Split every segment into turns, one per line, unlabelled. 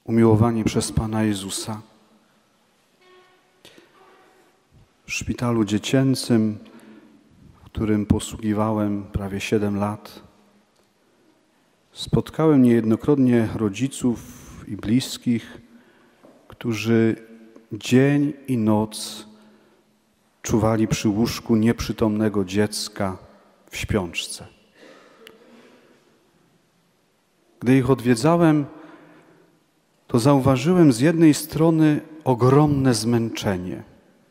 umiłowani przez Pana Jezusa. W szpitalu dziecięcym, w którym posługiwałem prawie 7 lat, spotkałem niejednokrotnie rodziców i bliskich, którzy dzień i noc czuwali przy łóżku nieprzytomnego dziecka w śpiączce. Gdy ich odwiedzałem, to zauważyłem z jednej strony ogromne zmęczenie,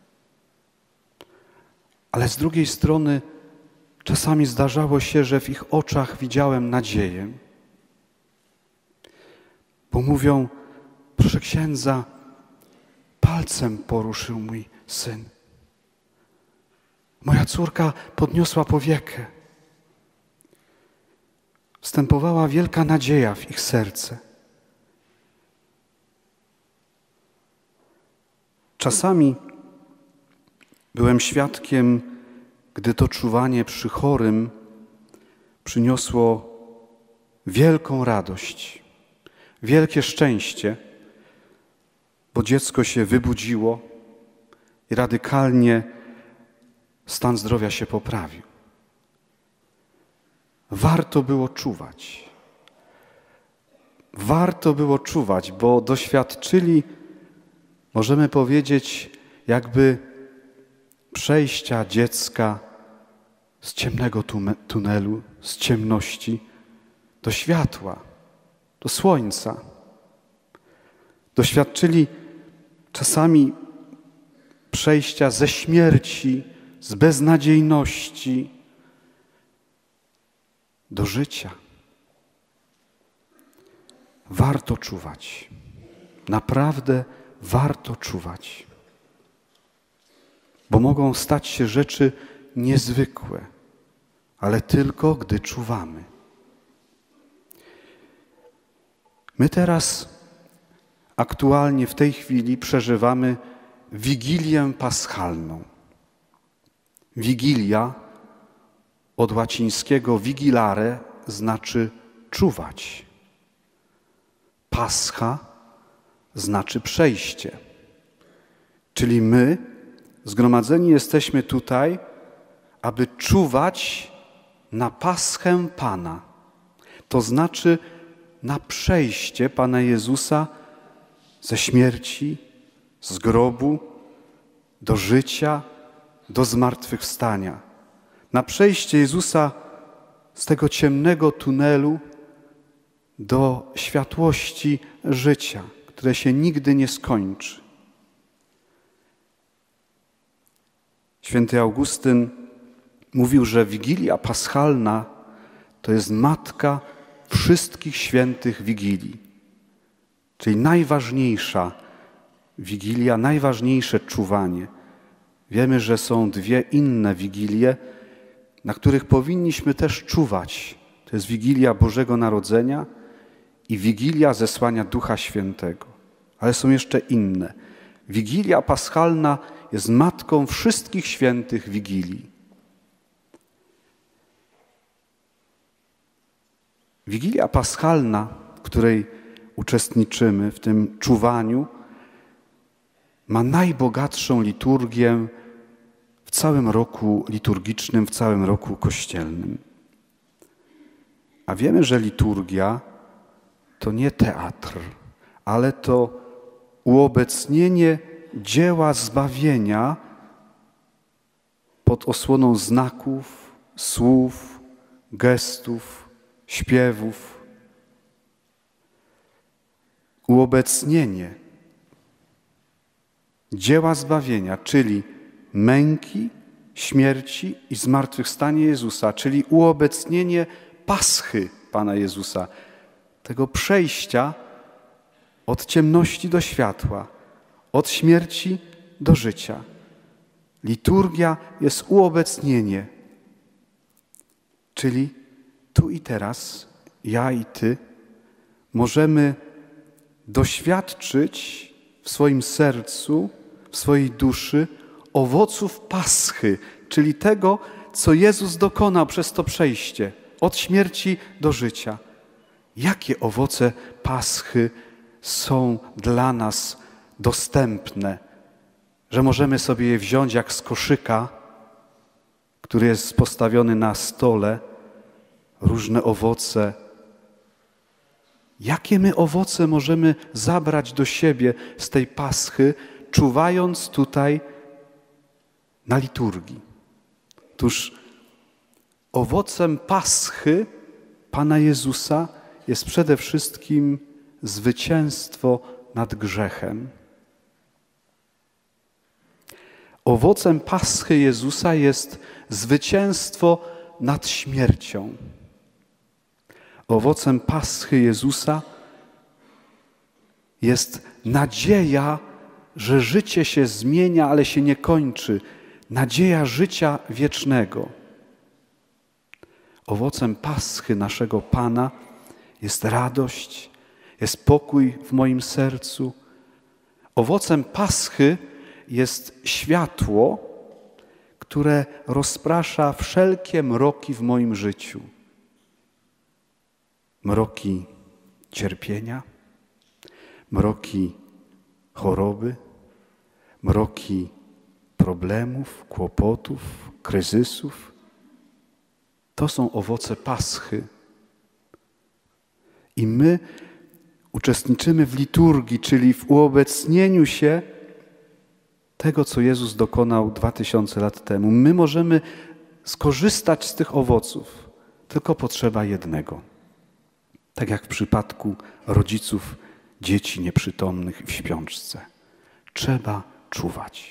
ale z drugiej strony czasami zdarzało się, że w ich oczach widziałem nadzieję. Bo mówią: proszę księdza, palcem poruszył mój syn. Moja córka podniosła powiekę. Wstępowała wielka nadzieja w ich serce. Czasami byłem świadkiem, gdy to czuwanie przy chorym przyniosło wielką radość, wielkie szczęście, bo dziecko się wybudziło i radykalnie stan zdrowia się poprawił. Warto było czuwać. Warto było czuwać, bo doświadczyli, możemy powiedzieć, jakby przejścia dziecka z ciemnego tunelu, z ciemności do światła, do słońca. Doświadczyli czasami przejścia ze śmierci, z beznadziejności do życia. Warto czuwać. Naprawdę warto czuwać. Bo mogą stać się rzeczy niezwykłe, ale tylko gdy czuwamy. My teraz aktualnie w tej chwili przeżywamy Wigilię Paschalną. Wigilia od łacińskiego vigilare znaczy czuwać. Pascha znaczy przejście. Czyli my zgromadzeni jesteśmy tutaj, aby czuwać na Paschę Pana. To znaczy na przejście Pana Jezusa ze śmierci, z grobu do życia, do zmartwychwstania. Na przejście Jezusa z tego ciemnego tunelu do światłości życia, które się nigdy nie skończy. Święty Augustyn mówił, że Wigilia Paschalna to jest matka wszystkich świętych Wigilii. Czyli najważniejsza Wigilia, najważniejsze czuwanie. Wiemy, że są 2 inne Wigilie, na których powinniśmy też czuwać. To jest Wigilia Bożego Narodzenia i Wigilia Zesłania Ducha Świętego. Ale są jeszcze inne. Wigilia Paschalna jest matką wszystkich świętych Wigilii. Wigilia Paschalna, w której uczestniczymy, w tym czuwaniu, ma najbogatszą liturgię w całym roku liturgicznym, w całym roku kościelnym. A wiemy, że liturgia to nie teatr, ale to uobecnienie dzieła zbawienia pod osłoną znaków, słów, gestów, śpiewów. Uobecnienie dzieła zbawienia, czyli męki, śmierci i zmartwychwstanie Jezusa, czyli uobecnienie Paschy Pana Jezusa, tego przejścia od ciemności do światła, od śmierci do życia. Liturgia jest uobecnienie, czyli tu i teraz, ja i Ty, możemy doświadczyć w swoim sercu, w swojej duszy owoców Paschy, czyli tego, co Jezus dokonał przez to przejście od śmierci do życia. Jakie owoce Paschy są dla nas dostępne, że możemy sobie je wziąć jak z koszyka, który jest postawiony na stole, różne owoce. Jakie my owoce możemy zabrać do siebie z tej paschy, czuwając tutaj na liturgii? Otóż owocem paschy Pana Jezusa jest przede wszystkim zwycięstwo nad grzechem. Owocem paschy Jezusa jest zwycięstwo nad śmiercią. Owocem paschy Jezusa jest nadzieja, że życie się zmienia, ale się nie kończy. Nadzieja życia wiecznego. Owocem paschy naszego Pana jest radość, jest pokój w moim sercu. Owocem paschy jest światło, które rozprasza wszelkie mroki w moim życiu. Mroki cierpienia, mroki choroby, mroki problemów, kłopotów, kryzysów. To są owoce paschy. I my uczestniczymy w liturgii, czyli w uobecnieniu się tego, co Jezus dokonał 2000 lat temu. My możemy skorzystać z tych owoców, tylko potrzeba jednego. Tak jak w przypadku rodziców dzieci nieprzytomnych w śpiączce. Trzeba czuwać.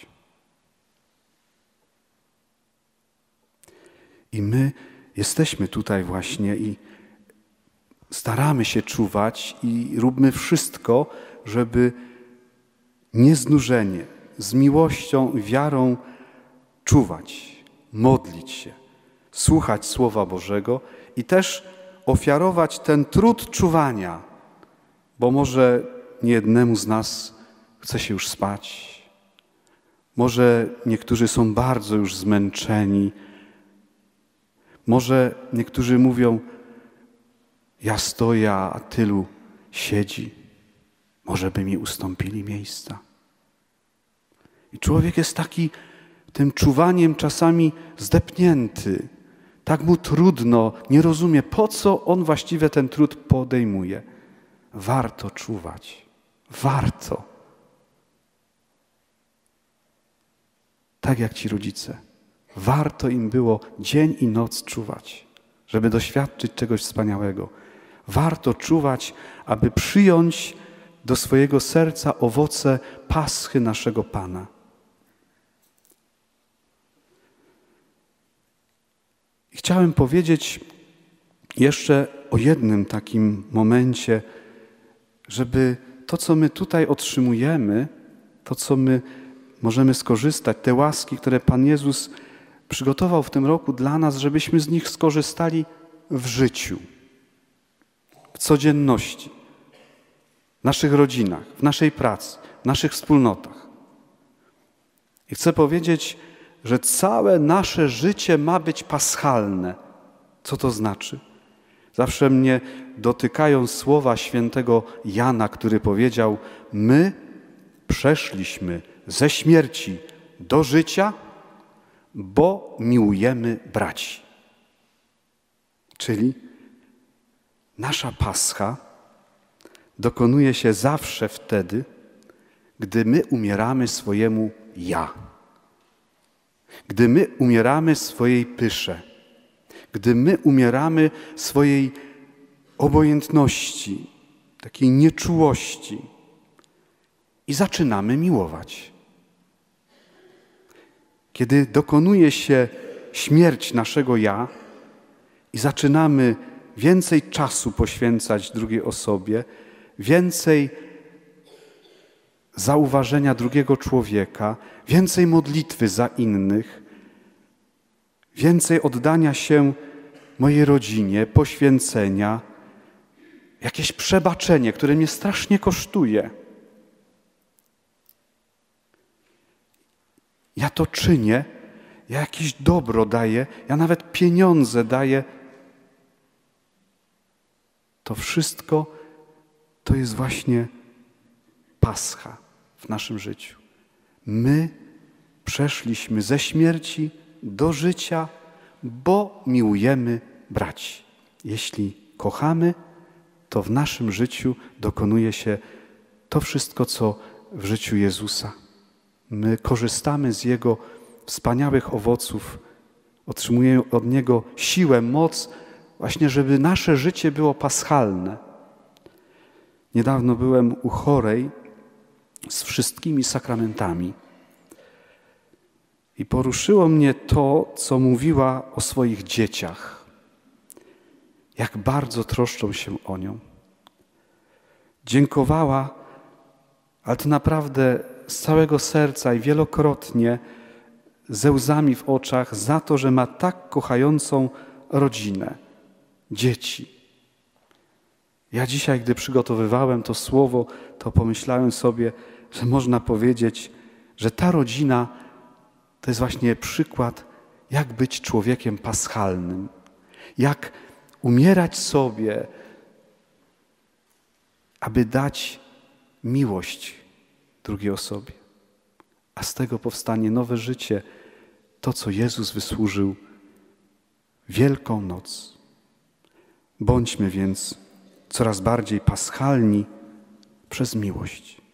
I my jesteśmy tutaj właśnie i staramy się czuwać i róbmy wszystko, żeby nieznużenie, z miłością i wiarą czuwać, modlić się, słuchać Słowa Bożego i też ofiarować ten trud czuwania, bo może niejednemu z nas chce się już spać, może niektórzy są bardzo już zmęczeni, może niektórzy mówią, ja stoję, a tylu siedzi, może by mi ustąpili miejsca. I człowiek jest taki tym czuwaniem czasami zdepnięty. Tak mu trudno, nie rozumie, po co on właściwie ten trud podejmuje. Warto czuwać. Warto. Tak jak ci rodzice. Warto im było dzień i noc czuwać, żeby doświadczyć czegoś wspaniałego. Warto czuwać, aby przyjąć do swojego serca owoce paschy naszego Pana. Chciałem powiedzieć jeszcze o jednym takim momencie, żeby to, co my tutaj otrzymujemy, to, co my możemy skorzystać, te łaski, które Pan Jezus przygotował w tym roku dla nas, żebyśmy z nich skorzystali w życiu, w codzienności, w naszych rodzinach, w naszej pracy, w naszych wspólnotach. I chcę powiedzieć, że całe nasze życie ma być paschalne. Co to znaczy? Zawsze mnie dotykają słowa świętego Jana, który powiedział, my przeszliśmy ze śmierci do życia, bo miłujemy braci. Czyli nasza pascha dokonuje się zawsze wtedy, gdy my umieramy swojemu ja. Gdy my umieramy swojej pysze. Gdy my umieramy swojej obojętności, takiej nieczułości i zaczynamy miłować. Kiedy dokonuje się śmierć naszego ja i zaczynamy więcej czasu poświęcać drugiej osobie, więcej zauważenia drugiego człowieka, więcej modlitwy za innych, więcej oddania się mojej rodzinie, poświęcenia, jakieś przebaczenie, które mnie strasznie kosztuje. Ja to czynię, ja jakieś dobro daję, ja nawet pieniądze daję. To wszystko to jest właśnie Pascha w naszym życiu. My przeszliśmy ze śmierci do życia, bo miłujemy braci. Jeśli kochamy, to w naszym życiu dokonuje się to wszystko, co w życiu Jezusa. My korzystamy z Jego wspaniałych owoców, otrzymujemy od Niego siłę, moc, właśnie żeby nasze życie było paschalne. Niedawno byłem u chorej z wszystkimi sakramentami i poruszyło mnie to, co mówiła o swoich dzieciach. Jak bardzo troszczą się o nią. Dziękowała, ale to naprawdę z całego serca i wielokrotnie ze łzami w oczach za to, że ma tak kochającą rodzinę, dzieci. Ja dzisiaj, gdy przygotowywałem to słowo, to pomyślałem sobie, że można powiedzieć, że ta rodzina to jest właśnie przykład, jak być człowiekiem paschalnym, jak umierać sobie, aby dać miłość drugiej osobie. A z tego powstanie nowe życie, to, co Jezus wysłużył Wielką Noc. Bądźmy więc coraz bardziej paschalni przez miłość.